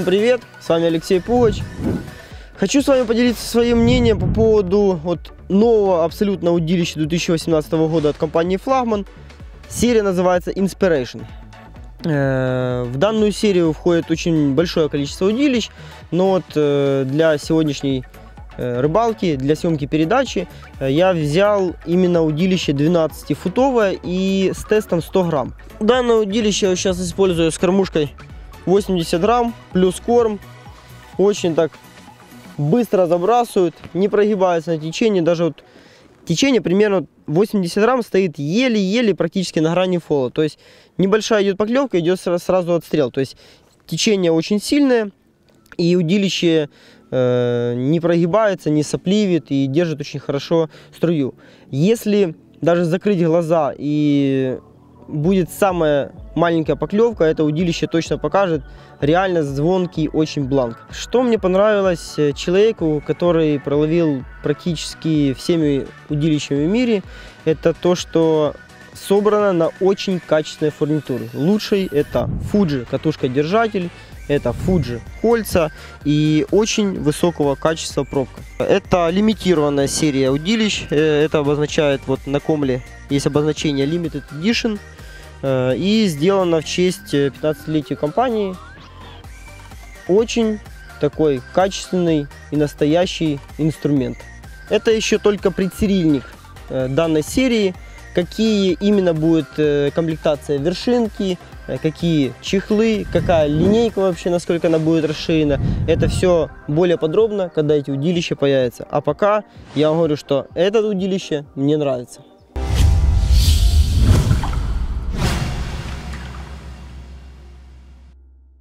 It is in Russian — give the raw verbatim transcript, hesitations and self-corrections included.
Всем привет, с вами Алексей Пугач. Хочу с вами поделиться своим мнением по поводу вот нового абсолютно удилища две тысячи восемнадцатого года от компании Flagman. Серия называется Inspiration. В данную серию входит очень большое количество удилищ, но вот для сегодняшней рыбалки, для съемки передачи я взял именно удилище двенадцатифутовое и с тестом сто грамм. Данное удилище я сейчас использую с кормушкой восемьдесят грамм плюс корм. Очень так быстро забрасывают, не прогибается на течении. Даже вот течение примерно восемьдесят грамм стоит еле-еле практически на грани фола. То есть небольшая идет поклевка, идет сразу отстрел. То есть течение очень сильное и удилище э, не прогибается, не сопливит и держит очень хорошо струю. Если даже закрыть глаза и будет самая маленькая поклевка, это удилище точно покажет реально звонкий очень бланк. Что мне понравилось человеку, который проловил практически всеми удилищами в мире, это то, что собрано на очень качественной фурнитуре. Лучший это Fuji катушка-держатель, это Fuji кольца и очень высокого качества пробка. Это лимитированная серия удилищ, это обозначает вот на комле есть обозначение Limited Edition. И сделано в честь пятнадцатилетия компании. Очень такой качественный и настоящий инструмент. Это еще только предсерийник данной серии. Какие именно будет комплектация вершинки, какие чехлы, какая линейка вообще, насколько она будет расширена. Это все более подробно, когда эти удилища появятся. А пока я вам говорю, что это удилище мне нравится.